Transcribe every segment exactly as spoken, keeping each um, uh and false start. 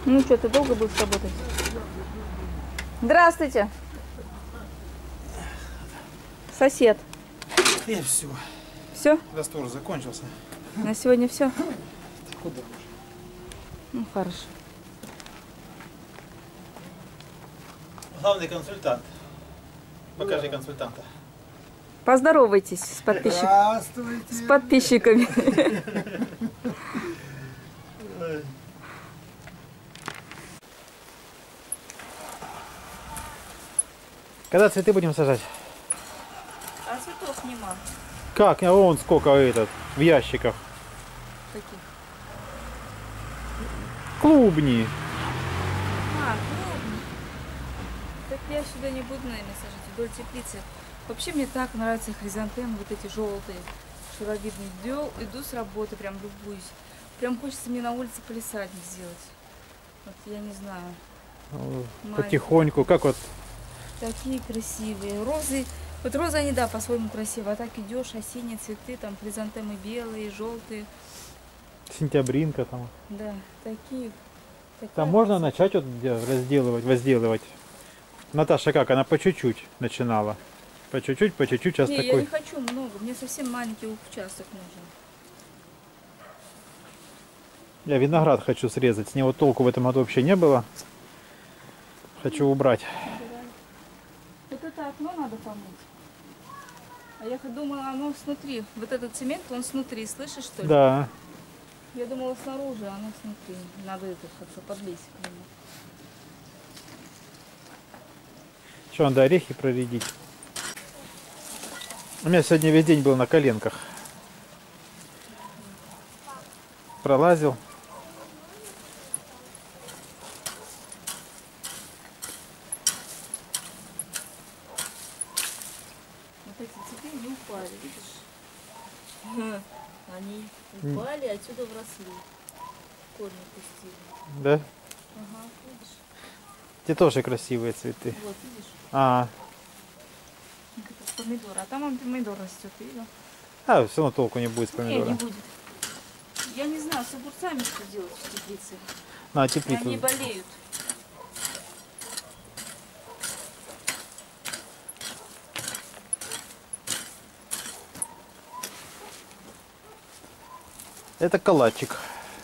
Ну что, ты долго будешь работать? Здравствуйте. Сосед. И все. Все? Раствор закончился. На сегодня все? Куда уже? Ну хорошо. Главный консультант. Покажи консультанта. Поздоровайтесь с подписчиками. Здравствуйте. С подписчиками. Когда цветы будем сажать? А цветов нема. Как? А вон сколько этот в ящиках. Каких? Клубни. А, клубни. Так я сюда не буду, наверное, сажать вдоль теплицы. Вообще мне так нравятся хризантемы, вот эти желтые, шаровидные. Иду, иду с работы, прям любуюсь. Прям хочется мне на улице палисадник сделать. Вот я не знаю. Потихоньку. Как вот? Такие красивые. Розы. Вот розы, они, да, по-своему красивые. А так идешь, осенние цветы, там хризантемы белые, желтые. Сентябринка там. Да, такие. Там можно начать вот разделывать, возделывать. Наташа как? Она по чуть-чуть начинала. По чуть-чуть, по чуть-чуть. Сейчас не, такой... я не хочу много. Мне совсем маленький участок нужен. Я виноград хочу срезать. С него толку в этом году вообще не было. Хочу убрать. Вот это окно надо помыть. А я думала, оно снутри. Вот этот цемент, он снутри, слышишь, что ли? Да. Я думала снаружи, а оно снутри. Надо это как-то подлезть к нему. Что, надо орехи проредить? У меня сегодня весь день был на коленках. Пролазил. Вот эти цветы не упали, видишь? Они упали, отсюда вросли. Корни пустили. Да? Ага, видишь? Те тоже красивые цветы. Вот, видишь? А, Это помидор. А там он помидор растет, видел? а все равно толку не будет с Не, не помидора. будет. Я не знаю, с огурцами что делать в теплице. На, теплицу. Они болеют. Это калачик.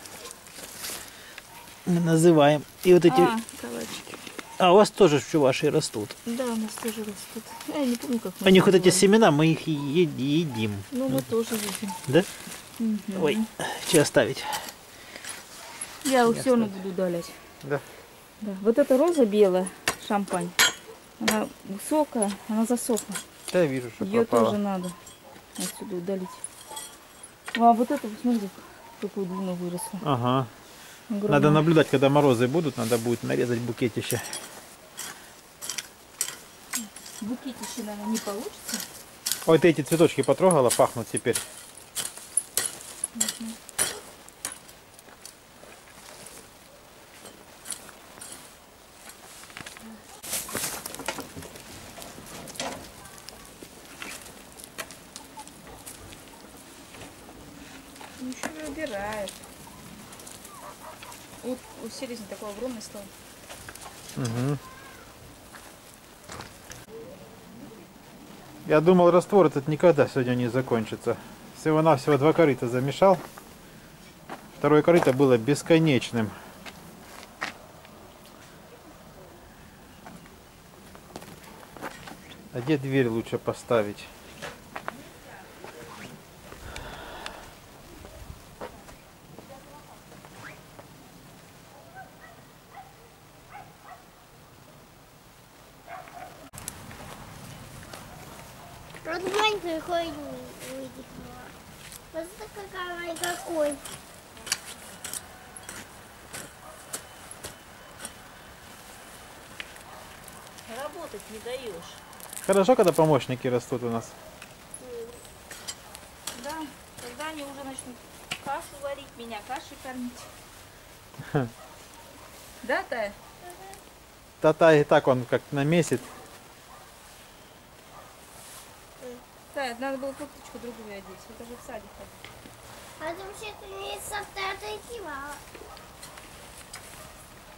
Мы называем. И вот эти... А, калачики. А у вас тоже в Чувашии растут. Да, у нас тоже растут. Я не помню, как мы У них вот эти называем. семена, мы их и е- едим. Ну, мы тоже видим. Да? Мгм. Ой, что оставить? Я все равно буду удалять. Да. Да. Вот эта роза белая, шампань, она высокая, она засохла. Да, я вижу, что Ее пропало. тоже надо отсюда удалить. А вот это, посмотри, какую длину выросла. Ага. Огромная. Надо наблюдать, когда морозы будут, надо будет нарезать букетище. Букетище, наверное, не получится. Ой, ты эти цветочки потрогала, пахнут теперь. Угу. Еще не убирает. Вот у селезня такой огромный стал. Угу. Я думал, раствор этот никогда сегодня не закончится. Всего-навсего два корыта замешал. Второе корыто было бесконечным. А где дверь лучше поставить? Вот маленький какой выдихнула. Вот это какая какой. Работать не даешь. Хорошо, когда помощники растут у нас. Да, когда они уже начнут кашу варить, меня кашей кормить. Да, Тая? Тата и так он как намесит. Тая, надо было курточку другую одеть. Это же в садик ходить. А вообще-то не с отойти,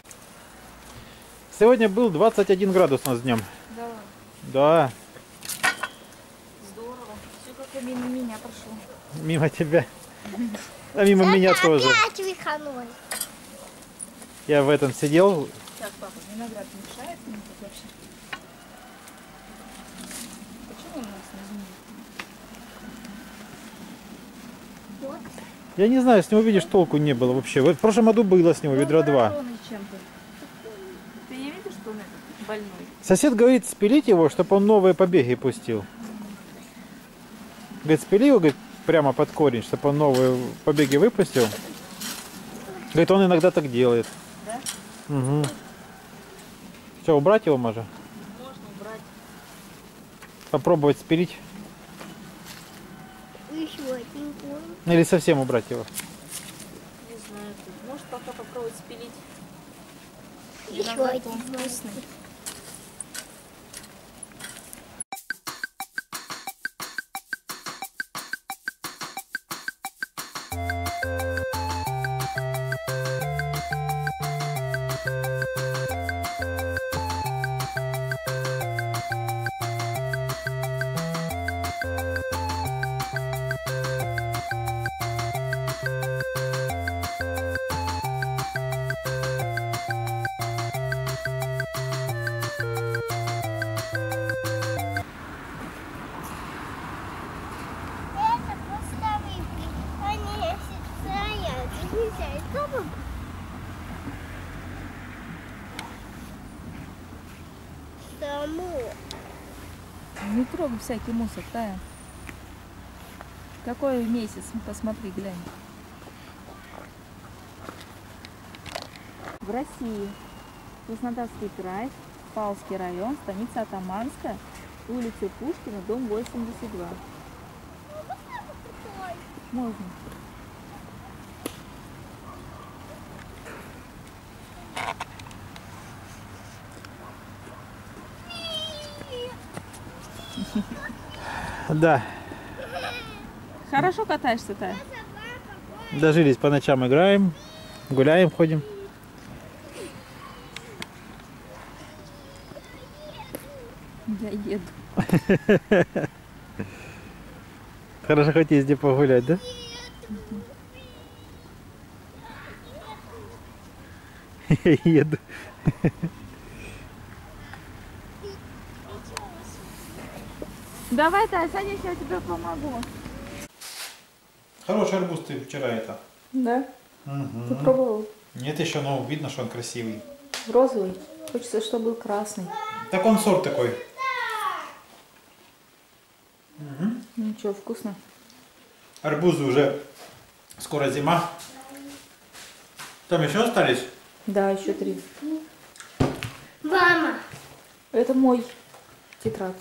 Сегодня был двадцать один градус у нас днем. Да ладно. Да, Здорово. Все как-то мимо меня прошло. мимо тебя. А мимо меня Это тоже. опять выходной. Я в этом сидел. Так, папа, виноград мешает мне тут вообще? Почему он у нас на земле? Вот. Я не знаю, с него, видишь, толку не было вообще. Вот в прошлом году было с него ведра два. Пораженный чем-то. Ты не видишь, что он этот больной? Сосед говорит, спилить его, чтобы он новые побеги пустил. Говорит, спили его, говорит, прямо под корень, чтобы он новые побеги выпустил. Говорит, он иногда так делает. Да? Угу. Что, убрать его можно? Можно убрать. Попробовать спилить? Еще один корм. Или совсем убрать его? Не знаю. Может пока попробовать спилить. Еще Виноград, один он вкусный. Это просто выпли. Они стоят. Нельзя. И дома. Само. Не трогай всякий мусор, Тая. Какой месяц? Ну, посмотри, глянь. В России. Краснодарский край, Павловский район, станица Атаманская, улица Пушкина, дом восемьдесят два. Можно. Да. Хорошо катаешься, Тая? Дожились, по ночам играем, гуляем, ходим. Я еду. Хорошо хоть есть где погулять, да? Я еду. Давай, Тая, садись, я тебе помогу. Хороший арбуз ты вчера это. Да? Угу. Попробовал. Нет еще, но видно, что он красивый. Розовый. Хочется, чтобы был красный. Так он сорт такой. Ничего, вкусно. Арбузы уже скоро зима. Там еще остались? Да, еще три. Мама. Это мой тетрадь.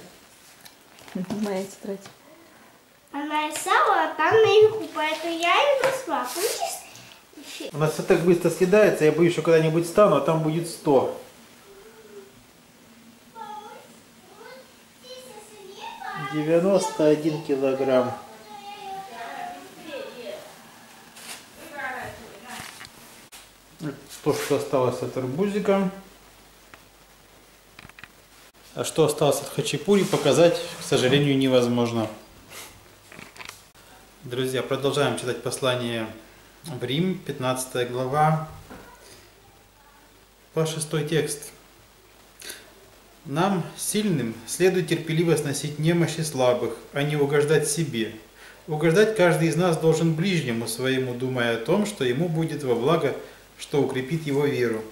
Моя тетрадь. Она рисовала, а там наверху, поэтому я ее нашла. Хочешь? У нас все так быстро съедается, я боюсь, что когда-нибудь стану, а там будет сто. девяносто один килограмм. То, что осталось от арбузика. А что осталось от хачапури, показать, к сожалению, невозможно. Друзья, продолжаем читать послание в Рим, пятнадцатая глава, по шестой текст. Нам, сильным, следует терпеливо сносить немощи слабых, а не угождать себе. Угождать каждый из нас должен ближнему своему, думая о том, что ему будет во благо, что укрепит его веру.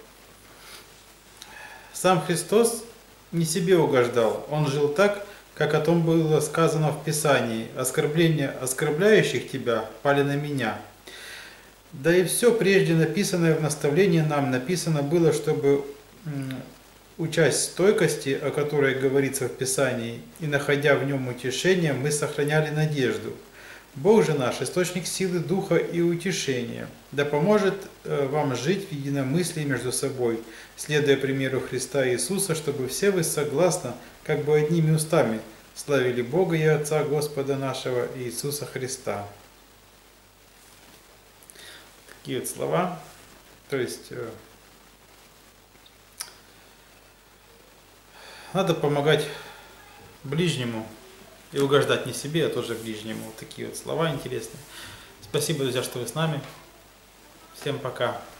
Сам Христос не себе угождал, Он жил так, как о том было сказано в Писании: «Оскорбления оскорбляющих тебя пали на меня». Да и все прежде написанное в наставлении нам написано было, чтобы, учась стойкости, о которой говорится в Писании, и находя в нем утешение, мы сохраняли надежду. Бог же наш, источник силы, духа и утешения, да поможет вам жить в единомыслии между собой, следуя примеру Христа Иисуса, чтобы все вы согласно, как бы одними устами, славили Бога и Отца Господа нашего Иисуса Христа. Такие вот слова. То есть Надо помогать ближнему и угождать не себе, а тоже ближнему. Вот такие вот слова интересные. Спасибо, друзья, что вы с нами. Всем пока.